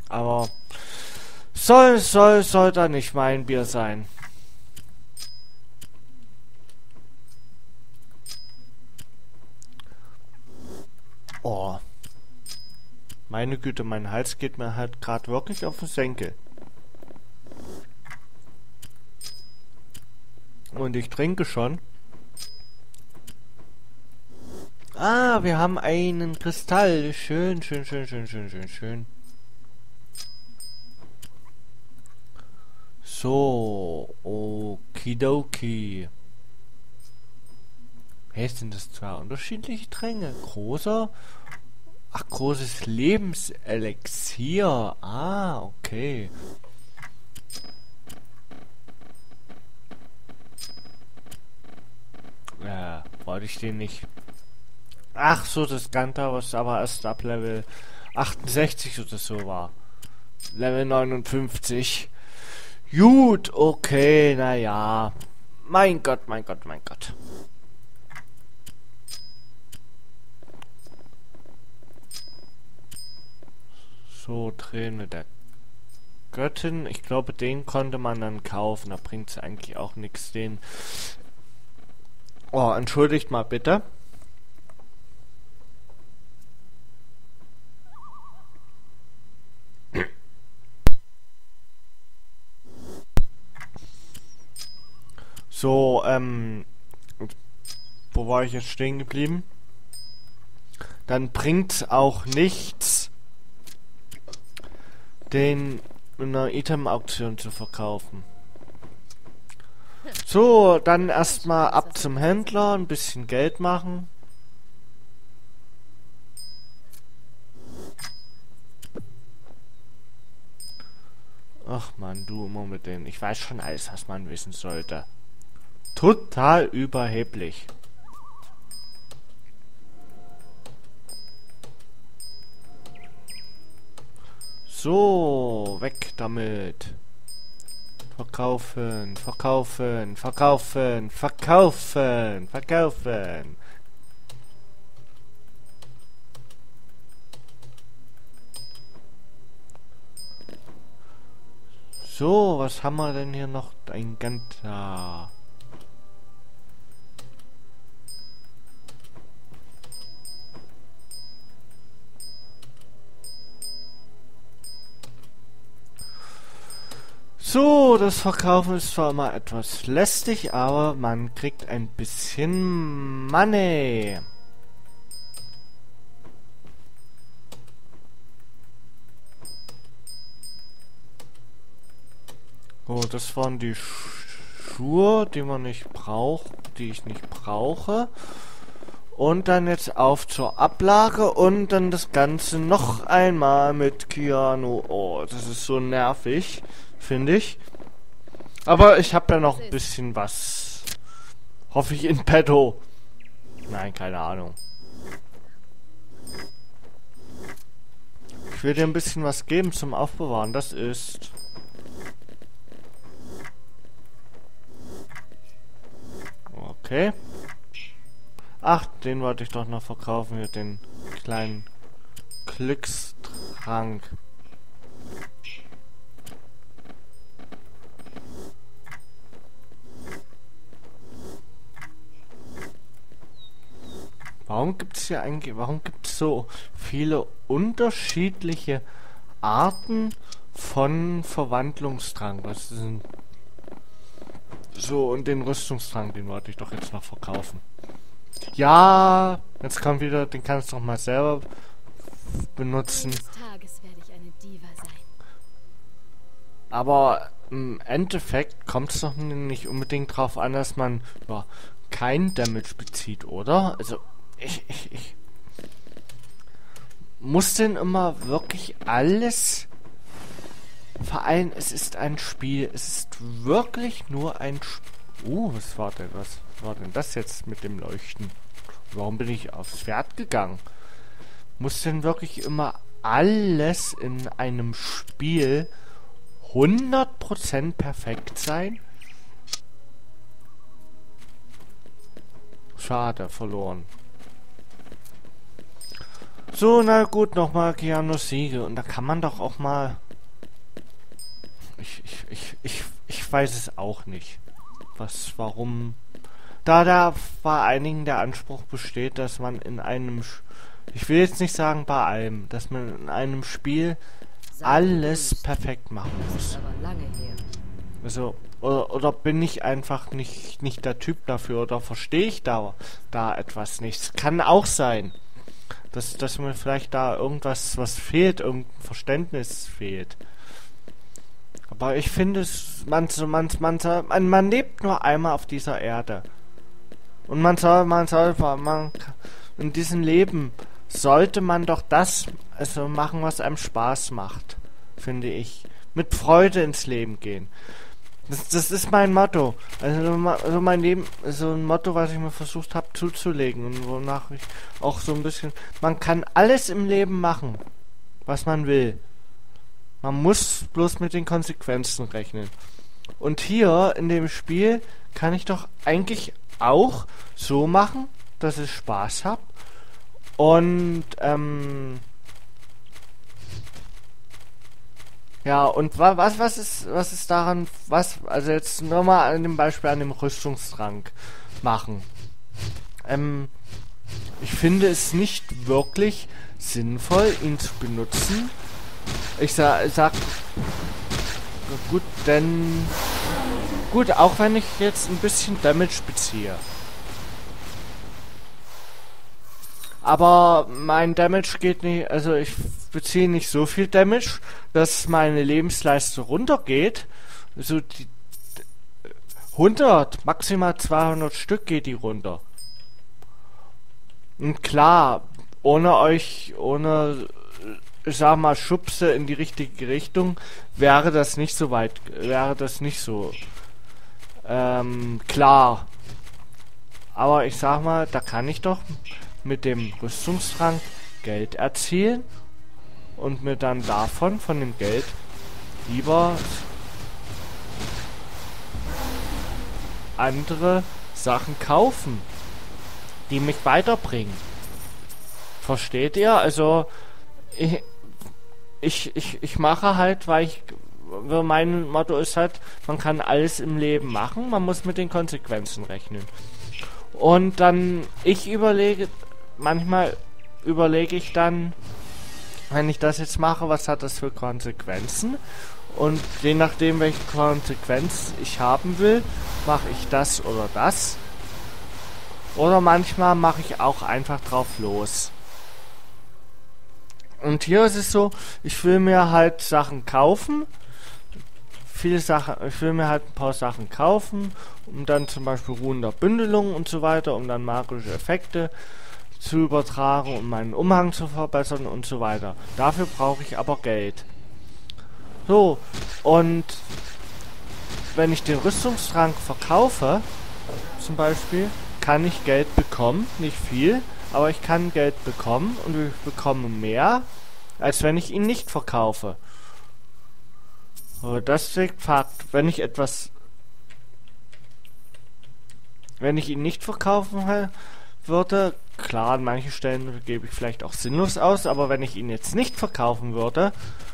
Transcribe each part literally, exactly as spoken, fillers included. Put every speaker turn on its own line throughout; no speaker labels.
Aber soll, soll, soll da nicht mein Bier sein. Oh. Meine Güte, mein Hals geht mir halt gerade wirklich auf den Senkel. Und ich trinke schon. Ah, wir haben einen Kristall. Schön, schön, schön, schön, schön, schön, schön. So, okidoki. Hey, sind das zwei unterschiedliche Tränke? Großer? Ach, großes Lebenselixier. Ah, okay. Ja, wollte ich den nicht. Ach so, das Ganter, was aber erst ab Level achtundsechzig oder so war. Level neunundfünfzig. Gut, okay, naja. Mein Gott, mein Gott, mein Gott. So, Träne der Göttin. Ich glaube, den konnte man dann kaufen. Da bringt es eigentlich auch nichts, den... Oh, entschuldigt mal bitte. So, ähm... wo war ich jetzt stehen geblieben? Dann bringt's auch nichts, den in einer Item-Auktion zu verkaufen. So, dann erstmal ab zum Händler, ein bisschen Geld machen. Ach man, du immer mit denen. Ich weiß schon alles, was man wissen sollte. Total überheblich. So, weg damit. Verkaufen, verkaufen, verkaufen, verkaufen, verkaufen. So, was haben wir denn hier noch? Ein Ganter. So, das Verkaufen ist zwar immer etwas lästig, aber man kriegt ein bisschen Money. Oh, das waren die Schuhe, die man nicht braucht, die ich nicht brauche. Und dann jetzt auf zur Ablage und dann das Ganze noch einmal mit Keanu. Oh, das ist so nervig, finde ich. Aber ich habe ja noch ein bisschen was. Hoffe ich in petto. Nein, keine Ahnung. Ich will dir ein bisschen was geben zum Aufbewahren. Das ist... Okay. Ach, den wollte ich doch noch verkaufen, hier den kleinen Glückstrank. Warum gibt es hier eigentlich, warum gibt es so viele unterschiedliche Arten von Verwandlungstrank? Was ist denn so, und den Rüstungstrank, den wollte ich doch jetzt noch verkaufen. Ja, jetzt kommt wieder, den kannst du doch mal selber benutzen. Aber im Endeffekt kommt es doch nicht unbedingt drauf an, dass man ja, kein Damage bezieht, oder? Also, ich, ich, ich muss denn immer wirklich alles vereinen? Es ist ein Spiel. Es ist wirklich nur ein Spiel. Uh, was war denn, was war denn das jetzt mit dem Leuchten? Warum bin ich aufs Pferd gegangen? Muss denn wirklich immer alles in einem Spiel hundert Prozent perfekt sein? Schade, verloren. So, na gut, nochmal Keanu Siege. Und da kann man doch auch mal... Ich, ich, ich, ich, ich weiß es auch nicht. Was, warum... Da da bei einigen der Anspruch besteht, dass man in einem... Ich will jetzt nicht sagen bei allem, dass man in einem Spiel alles perfekt machen muss. Also, oder, oder bin ich einfach nicht, nicht der Typ dafür, oder verstehe ich da, da etwas nicht? Es kann auch sein, dass, dass mir vielleicht da irgendwas was fehlt, irgendein Verständnis fehlt. Aber ich finde es, man, man, man, man, man lebt nur einmal auf dieser Erde. Und man soll, man soll, man, in diesem Leben sollte man doch das also machen, was einem Spaß macht, finde ich. Mit Freude ins Leben gehen. Das, das ist mein Motto. Also, also mein Leben ist so ein Motto, was ich mir versucht habe zuzulegen und wonach ich auch so ein bisschen... Man kann alles im Leben machen, was man will. Man muss bloß mit den Konsequenzen rechnen. Und hier in dem Spiel kann ich doch eigentlich auch so machen, dass ich Spaß habe. Und, ähm... ja, und wa was, was ist, was ist daran, was, also jetzt nur mal an dem Beispiel an dem Rüstungstrank machen. Ähm, ich finde es nicht wirklich sinnvoll, ihn zu benutzen. Ich sa sag, gut, denn, gut, auch wenn ich jetzt ein bisschen Damage beziehe. Aber mein Damage geht nicht, also ich beziehe nicht so viel Damage, dass meine Lebensleiste runtergeht. So die hundert, maximal zweihundert Stück geht die runter. Und klar, ohne euch, ohne, ich sag mal, Schubse in die richtige Richtung, wäre das nicht so weit, wäre das nicht so ähm, klar. Aber ich sag mal, da kann ich doch mit dem Rüstungstrank Geld erzielen und mir dann davon, von dem Geld, lieber andere Sachen kaufen, die mich weiterbringen. Versteht ihr? Also ich, ich, ich, ich mache halt, weil ich, mein Motto ist halt, man kann alles im Leben machen, man muss mit den Konsequenzen rechnen. Und dann, ich überlege, manchmal überlege ich dann, wenn ich das jetzt mache, was hat das für Konsequenzen? Und je nachdem, welche Konsequenz ich haben will, mache ich das oder das. Oder manchmal mache ich auch einfach drauf los. Und hier ist es so, ich will mir halt Sachen kaufen. Viele Sachen, ich will mir halt ein paar Sachen kaufen, um dann zum Beispiel ruhender Bündelung und so weiter, um dann magische Effekte zu übertragen, um meinen Umhang zu verbessern und so weiter. Dafür brauche ich aber Geld. So, und wenn ich den Rüstungstrank verkaufe, zum Beispiel, kann ich Geld bekommen, nicht viel, aber ich kann Geld bekommen und ich bekomme mehr, als wenn ich ihn nicht verkaufe. Aber das ist Fakt, wenn ich etwas, wenn ich ihn nicht verkaufen würde, klar, an manchen Stellen gebe ich vielleicht auch sinnlos aus, aber wenn ich ihn jetzt nicht verkaufen würde,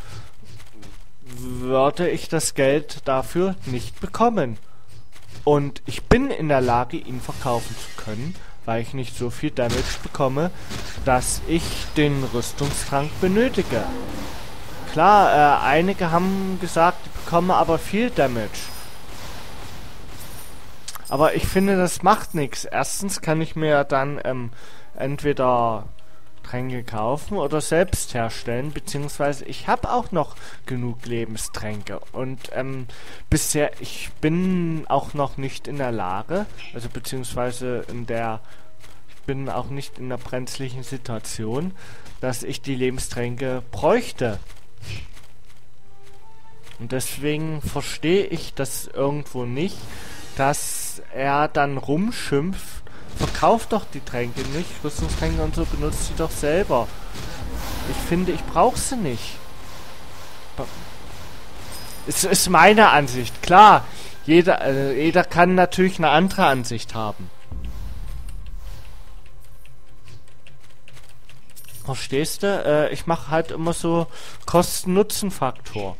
würde ich das Geld dafür nicht bekommen. Und ich bin in der Lage, ihn verkaufen zu können, weil ich nicht so viel Damage bekomme, dass ich den Rüstungstrank benötige. Klar, äh, einige haben gesagt, ich bekomme aber viel Damage. Aber ich finde, das macht nichts. Erstens kann ich mir dann ähm, entweder Tränke kaufen oder selbst herstellen, beziehungsweise ich habe auch noch genug Lebenstränke und ähm, bisher, ich bin auch noch nicht in der Lage, also beziehungsweise in der, ich bin auch nicht in der brenzlichen Situation, dass ich die Lebenstränke bräuchte. Und deswegen verstehe ich das irgendwo nicht, dass er dann rumschimpft, verkauft doch die Tränke nicht, Rüstungstränke und so, benutzt sie doch selber. Ich finde, ich brauche sie nicht. Es ist meine Ansicht, klar. Jeder, äh, jeder kann natürlich eine andere Ansicht haben. Verstehst du? Äh, ich mache halt immer so Kosten-Nutzen-Faktor.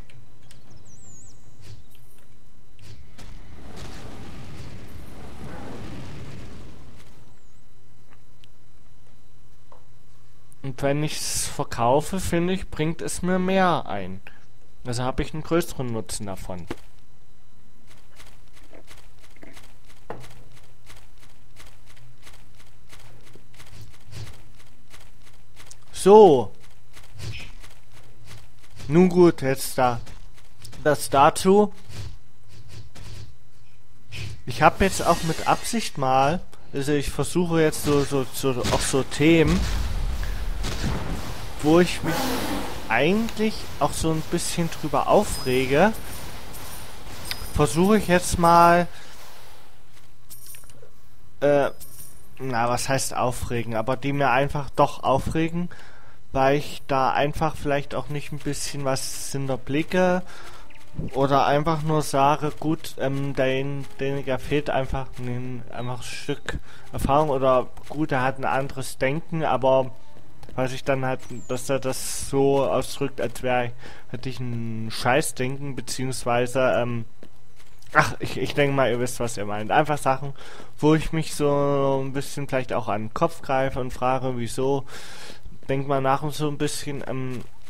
Und wenn ich es verkaufe, finde ich, bringt es mir mehr ein. Also habe ich einen größeren Nutzen davon. So. Nun gut, jetzt da. Das dazu. Ich habe jetzt auch mit Absicht mal, also ich versuche jetzt so, so, so auch so Themen, wo ich mich eigentlich auch so ein bisschen drüber aufrege, versuche ich jetzt mal, äh, na, was heißt aufregen, aber die mir einfach doch aufregen, weil ich da einfach vielleicht auch nicht ein bisschen was hinterblicke oder einfach nur sage, gut, ähm, den, deniger fehlt einfach ein, einfach ein Stück Erfahrung oder gut, er hat ein anderes Denken, aber weiß ich dann halt, dass er das so ausdrückt, als wäre hätte ich ein Scheißdenken, beziehungsweise, ähm, ach, ich, ich denke mal, ihr wisst, was ihr meint. Einfach Sachen, wo ich mich so ein bisschen vielleicht auch an den Kopf greife und frage, wieso. Denk mal nach und so ein bisschen, ähm,